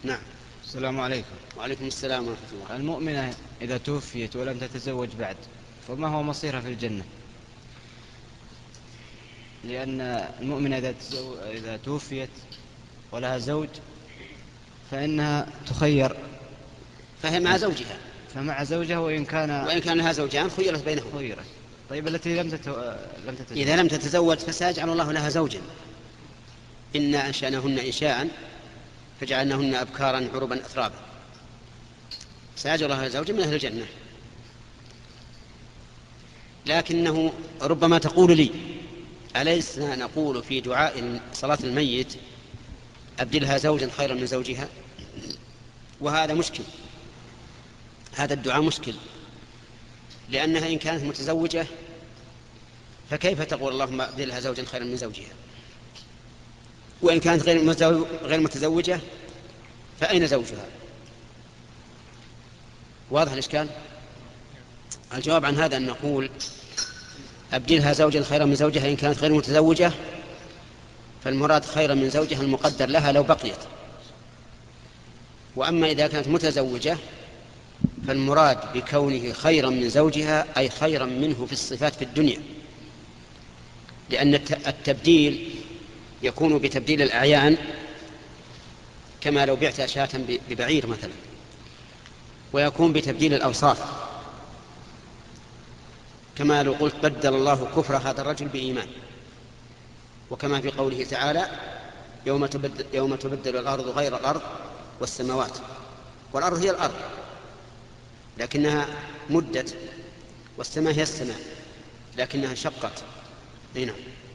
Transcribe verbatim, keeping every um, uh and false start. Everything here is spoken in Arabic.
نعم. السلام عليكم. وعليكم السلام ورحمة الله. المؤمنة إذا توفيت ولم تتزوج بعد فما هو مصيرها في الجنة؟ لأن المؤمنة إذا, تزو... إذا توفيت ولها زوج فإنها تخير، فهي مع زوجها، فمع زوجها وإن كان وإن كان لها زوجان خيرت بينهم. خيرت. طيب التي لم, تت... لم تتزوج؟ إذا لم تتزوج فسيجعل الله لها زوجا. إنا أنشأناهن إنشاء فجعلناهن أبكارا عربا أترابا، سيجعل الله لها زوجا من أهل الجنة. لكنه ربما تقول لي: أليس نقول في دعاء صلاة الميت أبدلها زوجا خيرا من زوجها؟ وهذا مشكل، هذا الدعاء مشكل، لأنها إن كانت متزوجة فكيف تقول اللهم أبدلها زوجا خيرا من زوجها؟ وإن كانت غير متزوجة فأين زوجها؟ واضح الإشكال؟ الجواب عن هذا أن نقول أبدلها زوجا خيرا من زوجها إن كانت غير متزوجة، فالمراد خيرا من زوجها المقدر لها لو بقيت. وأما إذا كانت متزوجة فالمراد بكونه خيرا من زوجها أي خيرا منه في الصفات في الدنيا، لأن التبديل يكون بتبديل الأعيان، كما لو بعت شاة ببعير مثلا، ويكون بتبديل الأوصاف، كما لو قلت بدل الله كفر هذا الرجل بإيمان، وكما في قوله تعالى: يوم تبدل, يوم تبدل الأرض غير الأرض والسماوات. والأرض هي الأرض لكنها مدت، والسماء هي السماء لكنها شقت. نعم.